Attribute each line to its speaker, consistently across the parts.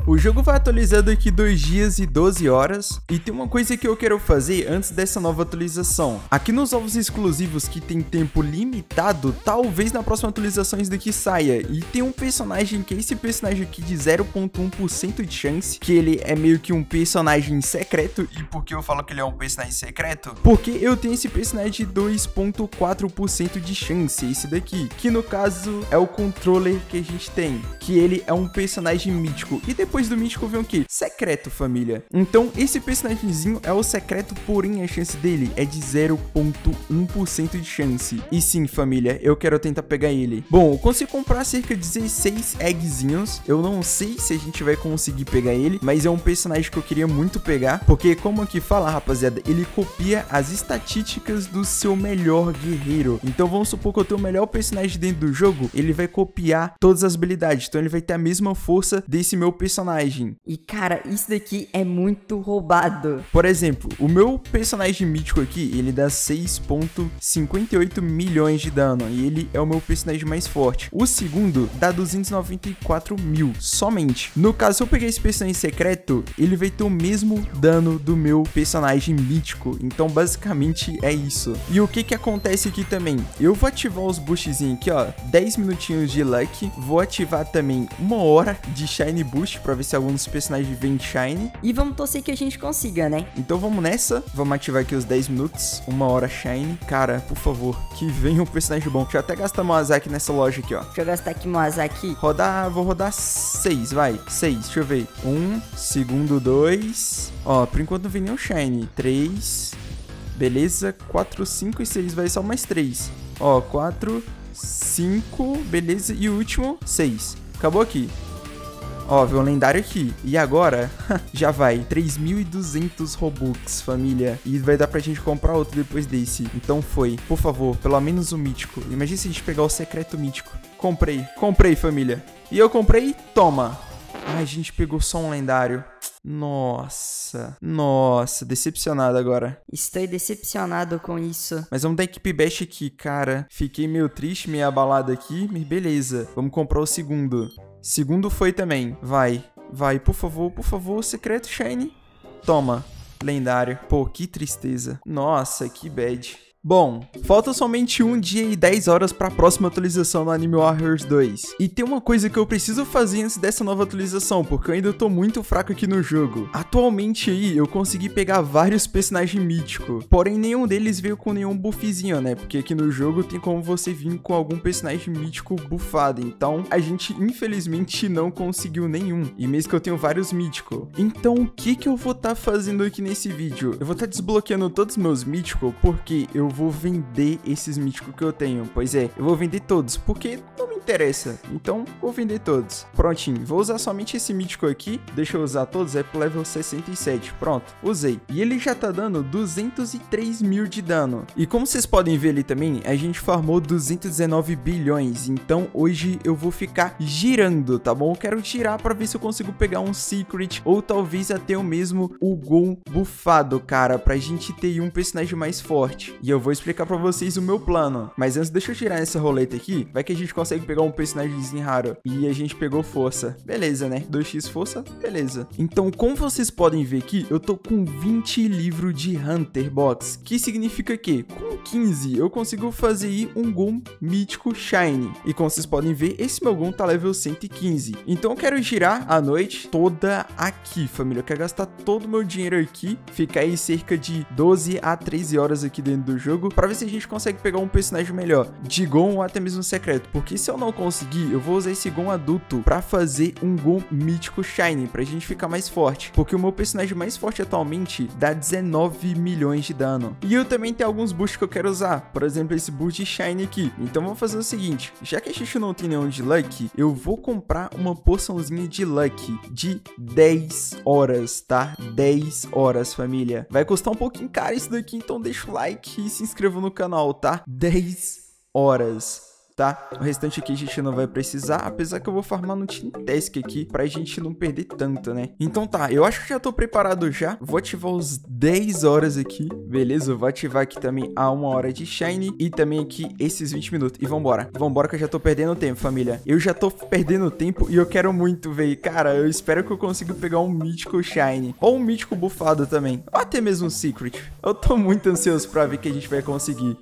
Speaker 1: O jogo vai atualizar daqui 2 dias e 12 horas. E tem uma coisa que eu quero fazer antes dessa nova atualização. Aqui nos ovos exclusivos que tem tempo limitado, talvez na próxima atualização isso daqui saia. E tem um personagem que é esse personagem aqui de 0,1% de chance, que ele é meio que um personagem secreto. E por que eu falo que ele é um personagem secreto? Porque eu tenho esse personagem de 2,4% de chance, esse daqui, que no caso é o controller que a gente tem, que ele é um personagem mítico. E depois do mítico vem o quê? Secreto, família. Então esse personagemzinho é o secreto, porém a chance dele é de 0,1% de chance. E sim, família, eu quero tentar pegar ele. Bom, eu consigo comprar cerca de 16 eggzinhos. Eu não sei se a gente vai conseguir pegar ele, mas é um personagem que eu queria muito pegar, porque como aqui fala, rapaziada, ele copia as estatísticas do seu melhor guerreiro. Então vamos supor que eu tenho o melhor personagem dentro do jogo, ele vai copiar todas as habilidades, então ele vai ter a mesma força desse meu personagem.
Speaker 2: E cara, isso daqui é muito roubado.
Speaker 1: Por exemplo, o meu personagem mítico aqui, ele dá 6,58 milhões de dano, e ele é o meu personagem mais forte. O segundo dá 294 mil, somente. No caso, se eu pegar esse personagem secreto, ele vai ter o mesmo dano do meu personagem mítico. Então basicamente é isso. E o que acontece aqui também? Eu vou ativar os boostzinhos aqui, ó, 10 minutinhos de luck. Vou ativar também 1 hora de shine boost, pra ver se algum dos personagens vem shine.
Speaker 2: E vamos torcer que a gente consiga, né?
Speaker 1: Então vamos nessa. Vamos ativar aqui os 10 minutos, 1 hora shine. Cara, por favor, que venha um personagem bom. Deixa eu até gastar meu azak nessa loja aqui, ó.
Speaker 2: Deixa eu gastar aqui meu azaki.
Speaker 1: Vou rodar 6, vai. 6, deixa eu ver. 1, segundo 2. Ó, por enquanto não vem nenhum shine. 3, beleza. 4, 5 e 6, vai só mais 3. Ó, 4, 5, beleza. E o último, 6. Acabou aqui. Ó, veio um lendário aqui. E agora, já vai. 3.200 Robux, família. E vai dar pra gente comprar outro depois desse. Então foi. Por favor, pelo menos o mítico. Imagina se a gente pegar o secreto mítico. Comprei, família. E eu comprei, toma. Ai, a gente pegou só um lendário. Nossa, decepcionado agora.
Speaker 2: Estou decepcionado com isso.
Speaker 1: Mas vamos dar equipe best aqui, cara. Fiquei meio triste, meio abalado aqui, mas beleza. Vamos comprar o segundo. Segundo foi também. Vai, por favor, secreto shine. Toma, lendário. Pô, que tristeza. Nossa, que bad. Bom, falta somente 1 dia e 10 horas para a próxima atualização do Anime Warriors 2. E tem uma coisa que eu preciso fazer antes dessa nova atualização, porque eu ainda tô muito fraco aqui no jogo. Atualmente aí, eu consegui pegar vários personagens míticos, porém nenhum deles veio com nenhum buffzinho, né? Porque aqui no jogo tem como você vir com algum personagem mítico buffado, então a gente infelizmente não conseguiu nenhum. E mesmo que eu tenho vários míticos. Então o que eu vou estar fazendo aqui nesse vídeo? Eu vou estar desbloqueando todos os meus míticos, porque eu vou vender esses míticos que eu tenho. Pois é, eu vou vender todos, porque não me interessa. Então, vou vender todos. Prontinho, vou usar somente esse mítico aqui. Deixa eu usar todos, é pro level 67. Pronto, usei. E ele já tá dando 203 mil de dano. E como vocês podem ver ali também, a gente farmou 219 bilhões. Então, hoje eu vou ficar girando, tá bom? Eu quero girar pra ver se eu consigo pegar um secret, ou talvez até o mesmo o Gon bufado, cara, pra gente ter um personagem mais forte. E eu vou explicar pra vocês o meu plano. Mas antes, deixa eu tirar essa roleta aqui. Vai que a gente consegue pegar um personagemzinho raro. E a gente pegou força. Beleza, né? 2x força, beleza. Então, como vocês podem ver aqui, eu tô com 20 livros de Hunter Box. Que significa que, com 15, eu consigo fazer aí um Gon mítico Shine. E como vocês podem ver, esse meu Gon tá level 115. Então, eu quero girar a noite toda aqui, família. Eu quero gastar todo o meu dinheiro aqui. Ficar aí cerca de 12 a 13 horas aqui dentro do jogo, pra ver se a gente consegue pegar um personagem melhor, de Gon ou até mesmo secreto, porque se eu não conseguir, eu vou usar esse Gon adulto pra fazer um Gon mítico Shine, pra gente ficar mais forte, porque o meu personagem mais forte atualmente dá 19 milhões de dano. E eu também tenho alguns boosts que eu quero usar, por exemplo, esse boost de Shine aqui. Então vou fazer o seguinte, já que a gente não tem nenhum de Luck, eu vou comprar uma poçãozinha de Luck de 10 horas, tá? 10 horas, família. Vai custar um pouquinho caro isso daqui, então deixa o like e se inscreva no canal, tá? 10 horas. tá? O restante aqui a gente não vai precisar, apesar que eu vou farmar no Team Task aqui, pra gente não perder tanto, né? Então tá, eu acho que já tô preparado já. Vou ativar os 10 horas aqui, beleza? Eu vou ativar aqui também a 1 hora de Shine e também aqui esses 20 minutos. E vambora. Vambora que eu já tô perdendo tempo, família. Eu já tô perdendo tempo e eu quero muito, véi. Cara, eu espero que eu consiga pegar um mítico Shine. Ou um mítico bufado também. Ou até mesmo um Secret. Eu tô muito ansioso pra ver que a gente vai conseguir.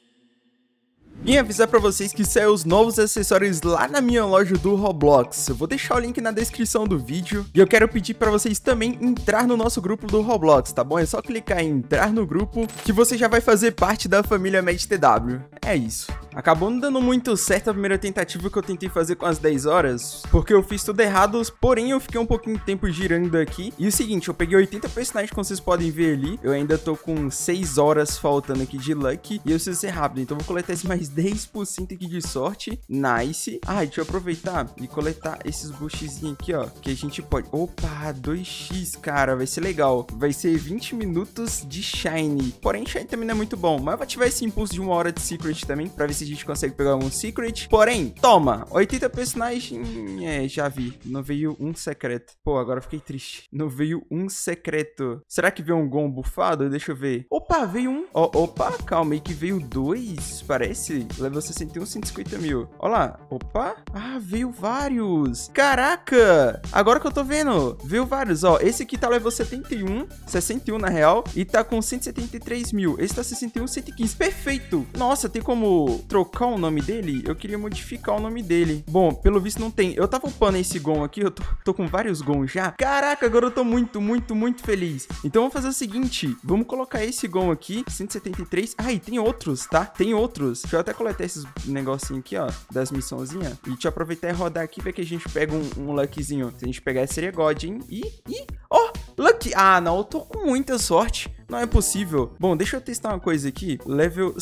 Speaker 1: E avisar pra vocês que saiu os novos acessórios lá na minha loja do Roblox. Eu vou deixar o link na descrição do vídeo. E eu quero pedir pra vocês também entrar no nosso grupo do Roblox, tá bom? É só clicar em entrar no grupo que você já vai fazer parte da família MadTW. É isso. Acabou não dando muito certo a primeira tentativa que eu tentei fazer com as 10 horas, porque eu fiz tudo errado, porém eu fiquei um pouquinho de tempo girando aqui. E o seguinte, eu peguei 80 personagens, como vocês podem ver ali. Eu ainda tô com 6 horas faltando aqui de luck e eu preciso ser rápido, então eu vou coletar esse mais 10% aqui de sorte. Nice. Ah, deixa eu aproveitar e coletar esses boostzinhos aqui, ó, que a gente pode... Opa, 2x, cara, vai ser legal. Vai ser 20 minutos de Shine. Porém, Shine também não é muito bom, mas eu vou ativar esse impulso de 1 hora de Secret também, pra ver se a gente consegue pegar algum Secret. Porém, toma, 80 personagens. Já vi. Não veio um secreto. Pô, agora eu fiquei triste. Não veio um secreto. Será que veio um Gon bufado? Deixa eu ver. Opa, veio um. Opa, calma aí que veio 2, parece. Level 61, 150 mil. Olha lá. Opa. Ah, veio vários. Caraca. Agora que eu tô vendo. Veio vários, ó. Esse aqui tá level 61 na real. E tá com 173 mil. Esse tá 61, 115. Perfeito. Nossa, tem como trocar o nome dele? Eu queria modificar o nome dele. Bom, pelo visto não tem. Eu tava upando esse Gon aqui. Eu tô com vários Gon já. Caraca, agora eu tô muito feliz. Então vamos fazer o seguinte. Vamos colocar esse Gon aqui. 173. Ah, e tem outros, tá? Tem outros. Deixa eu até coletar esses negocinhos aqui, ó, das missãozinhas. E deixa eu aproveitar e rodar aqui, ver que a gente pega um luckzinho. Se a gente pegar, seria God, hein? Ó, luck. Ah, não, eu tô com muita sorte. Não é possível. Bom, deixa eu testar uma coisa aqui. Level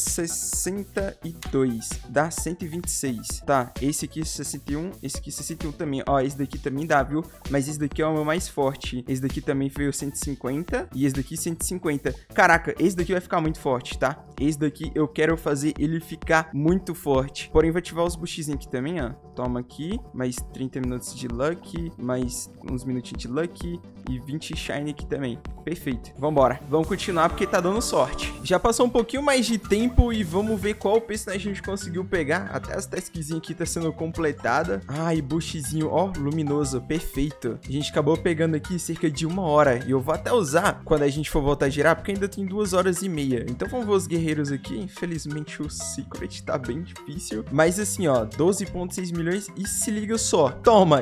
Speaker 1: 62. Dá 126. Tá, esse aqui 61. Esse aqui 61 também. Ó, esse daqui também dá, viu? Mas esse daqui é o meu mais forte. Esse daqui também veio 150. E esse daqui 150. Caraca, esse daqui vai ficar muito forte, tá? Esse daqui eu quero fazer ele ficar muito forte. Porém, vou ativar os boostzinhos aqui também, ó. Toma aqui. Mais 30 minutos de luck. Mais uns minutinhos de luck. E 20 shine aqui também. Perfeito. Vambora. Vamos continuar porque tá dando sorte. Já passou um pouquinho mais de tempo e vamos ver qual personagem a gente conseguiu pegar. Até as taskzinhas aqui tá sendo completada. Ai, boostzinho, ó, luminoso. Perfeito. A gente acabou pegando aqui cerca de 1 hora. E eu vou até usar quando a gente for voltar a girar, porque ainda tem 2 horas e meia. Então vamos ver os guerreiros aqui. Infelizmente o Secret tá bem difícil. Mas assim, ó, 12,6 milhões. E se liga só. Toma,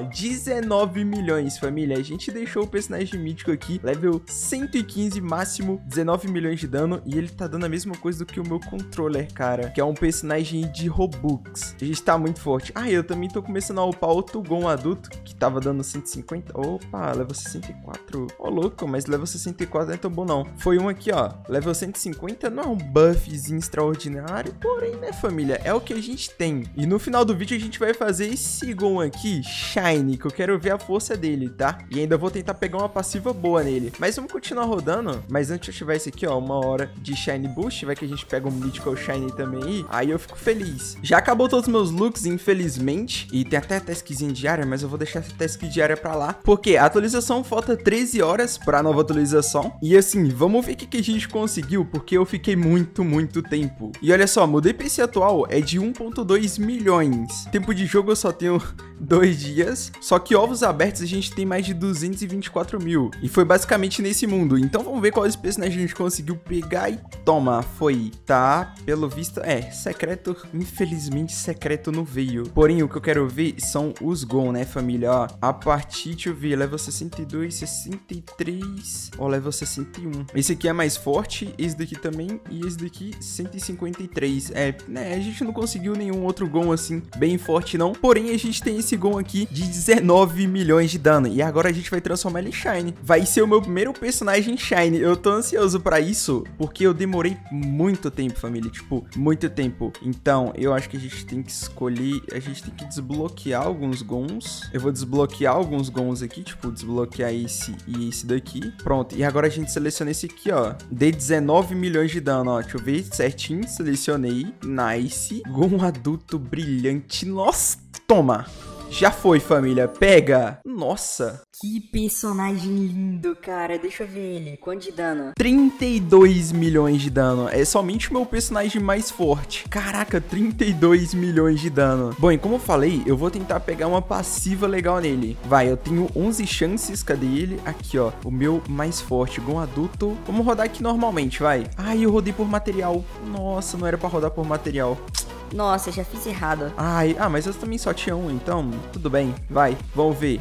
Speaker 1: 19 milhões, família. A gente deixou o personagem mítico aqui, level 115 máximo, 19 milhões de dano, e ele tá dando a mesma coisa do que o meu controller, cara, que é um personagem de Robux. A gente tá muito forte. Ah, eu também tô começando a upar outro Gon adulto, que tava dando 150. Opa, level 64. Ô, louco, mas level 64 não é tão bom, não. Foi um aqui, ó, level 150 não é um buffzinho extraordinário, porém, né, família, é o que a gente tem. E no final do vídeo a gente vai fazer esse Gon aqui, Shine, que eu quero ver a força dele, tá? E ainda vou tentar pegar uma passiva boa nele. Mas vamos continuar rodando. Mas antes de eu ativar esse aqui, ó, 1 hora de Shine Boost, vai que a gente pega um Mythical Shine também aí eu fico feliz. Já acabou todos os meus looks, infelizmente. E tem até a taskzinha diária, mas eu vou deixar essa task diária pra lá. Porque a atualização falta 13 horas pra nova atualização. E assim, vamos ver o que a gente conseguiu, porque eu fiquei muito tempo. E olha só, mudei pra esse atual, é de 1,2 milhões. Tempo de jogo eu só tenho 2 dias. Só que ovos abertos a gente tem mais de 224 mil. E foi basicamente nesse mundo. Então vamos ver quais personagens a gente conseguiu pegar e toma, foi. Tá, pelo visto, secreto, infelizmente secreto não veio. Porém, o que eu quero ver são os Gon, né, família, ó. A partir, deixa eu ver, level 62, 63, ó, level 61. Esse aqui é mais forte, esse daqui também, e esse daqui 153. Né, a gente não conseguiu nenhum outro Gon assim, bem forte não. Porém, a gente tem esse Gon aqui de 19 milhões de dano. E agora a gente vai transformar ele em Shine. Vai ser o meu primeiro personagem Shine. Eu tô ansioso ansioso pra isso, porque eu demorei muito tempo, família. Tipo, muito tempo. Então, eu acho que a gente tem que escolher... A gente tem que desbloquear alguns gons. Eu vou desbloquear alguns gons aqui. Tipo, desbloquear esse e esse daqui. Pronto. E agora a gente seleciona esse aqui, ó. Dei 19 milhões de dano, ó. Deixa eu ver certinho. Selecionei. Nice. Gon adulto brilhante. Nossa, toma. Já foi, família. Pega. Nossa.
Speaker 2: Que personagem lindo, cara. Deixa eu ver ele. Quanto de dano?
Speaker 1: 32 milhões de dano. É somente o meu personagem mais forte. Caraca, 32 milhões de dano. Bom, e como eu falei, eu vou tentar pegar uma passiva legal nele. Vai, eu tenho 11 chances. Cadê ele? Aqui, ó. O meu mais forte. Gon adulto. Vamos rodar aqui normalmente, vai. Ai, eu rodei por material. Nossa, não era pra rodar por material.
Speaker 2: Nossa, já fiz errado.
Speaker 1: Ai, mas eu também só tinha um, então tudo bem. Vai, vamos ver.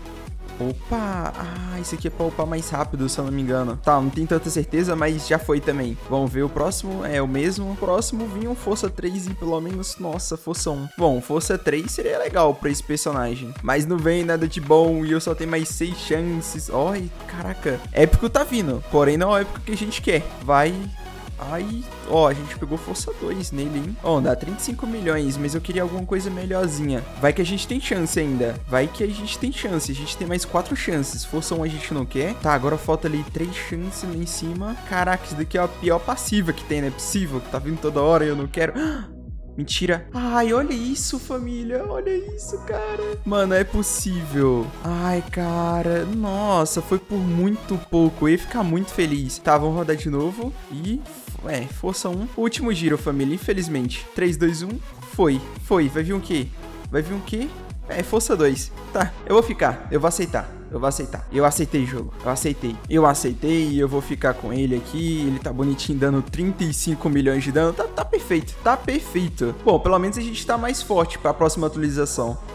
Speaker 1: Opa, esse aqui é pra upar mais rápido, se eu não me engano. Tá, não tenho tanta certeza, mas já foi também. Vamos ver, o próximo é o mesmo. O próximo vinha um Força 3 e pelo menos, nossa, Força 1. Bom, Força 3 seria legal pra esse personagem. Mas não vem nada de bom e eu só tenho mais 6 chances. Ai, caraca. Épico tá vindo, porém não é o épico que a gente quer. Vai... Ai, ó, a gente pegou Força 2 nele, hein? Ó, dá 35 milhões, mas eu queria alguma coisa melhorzinha. Vai que a gente tem chance ainda. Vai que a gente tem chance. A gente tem mais 4 chances. Força 1 a gente não quer. Tá, agora falta ali 3 chances lá em cima. Caraca, isso daqui é a pior passiva que tem, não é possível? Tá vindo toda hora e eu não quero... Mentira. Ai, olha isso, família. Olha isso, cara. Mano, é possível. Ai, cara. Nossa, foi por muito pouco. Eu ia ficar muito feliz. Tá, vamos rodar de novo. E... Força 1. Último giro, família, infelizmente. 3, 2, 1. Foi. Vai vir o quê? Força 2. Tá, eu vou ficar. Eu vou aceitar. Eu aceitei o jogo. Eu aceitei e eu vou ficar com ele aqui. Ele tá bonitinho, dando 35 milhões de dano. Tá perfeito. Bom, pelo menos a gente tá mais forte pra próxima atualização.